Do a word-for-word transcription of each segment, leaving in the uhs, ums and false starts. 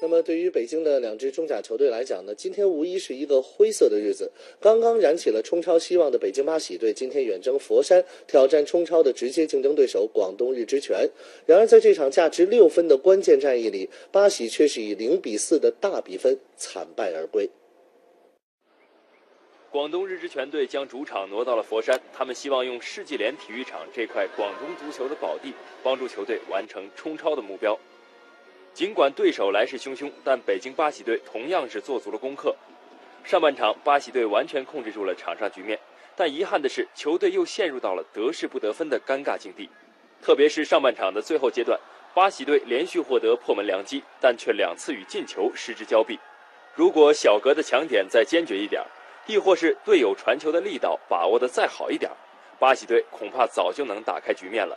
那么对于北京的两支中甲球队来讲呢，今天无疑是一个灰色的日子。刚刚燃起了冲超希望的北京八喜队，今天远征佛山，挑战冲超的直接竞争对手广东日之泉。然而在这场价值六分的关键战役里，八喜却是以零比四的大比分惨败而归。 广东日之泉队将主场挪到了佛山，他们希望用世纪莲体育场这块广东足球的宝地，帮助球队完成冲超的目标。尽管对手来势汹汹，但北京八喜队同样是做足了功课。上半场，八喜队完全控制住了场上局面，但遗憾的是，球队又陷入到了得势不得分的尴尬境地。特别是上半场的最后阶段，八喜队连续获得破门良机，但却两次与进球失之交臂。如果小格的抢点再坚决一点，亦或是队友传球的力道把握的再好一点，八喜队恐怕早就能打开局面了。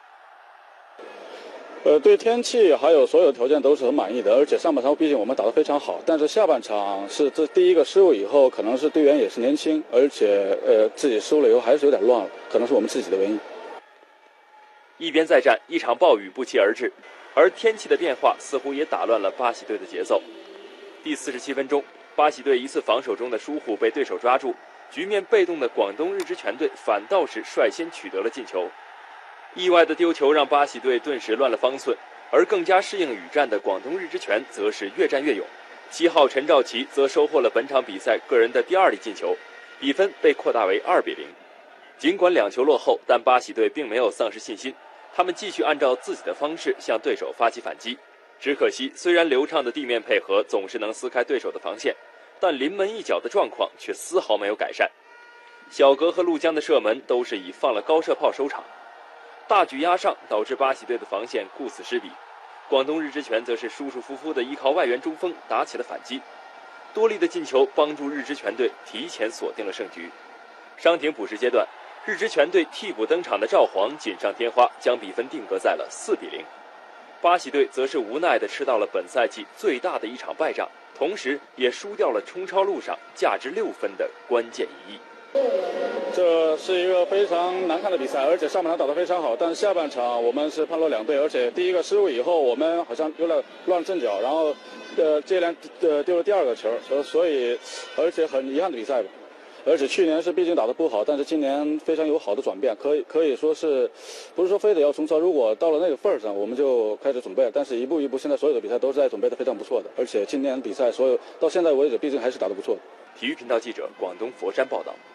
呃，对天气还有所有条件都是很满意的，而且上半场毕竟我们打得非常好，但是下半场是这第一个失误以后，可能是队员也是年轻，而且呃自己失误了以后还是有点乱了，可能是我们自己的原因。 一边再战，一场暴雨不期而至，而天气的变化似乎也打乱了八喜队的节奏。第四十七分钟，八喜队一次防守中的疏忽被对手抓住，局面被动的广东日之泉队反倒是率先取得了进球。意外的丢球让八喜队顿时乱了方寸，而更加适应雨战的广东日之泉则是越战越勇。七号陈肇奇则收获了本场比赛个人的第二粒进球，比分被扩大为二比零。尽管两球落后，但八喜队并没有丧失信心，他们继续按照自己的方式向对手发起反击。只可惜，虽然流畅的地面配合总是能撕开对手的防线，但临门一脚的状况却丝毫没有改善。小格和陆江的射门都是以放了高射炮收场。大举压上，导致八喜队的防线顾此失彼。广东日之泉则是舒舒服服地依靠外援中锋打起了反击，多粒的进球帮助日之泉队提前锁定了胜局。伤停补时阶段，日之泉队替补登场的赵煌锦上添花，将比分定格在了四比零。八喜队则是无奈地吃到了本赛季最大的一场败仗，同时也输掉了冲超路上价值六分的关键一役。 这是一个非常难看的比赛，而且上半场打得非常好，但是下半场我们是判若两队，而且第一个失误以后，我们好像有点乱阵脚，然后呃接连呃丢了第二个球，所所以而且很遗憾的比赛吧。而且去年是毕竟打得不好，但是今年非常有好的转变，可以可以说是，不是说非得要冲超，如果到了那个份儿上，我们就开始准备。但是一步一步，现在所有的比赛都是在准备的非常不错的，而且今年比赛所有到现在为止，毕竟还是打得不错的。 体育频道记者广东佛山报道。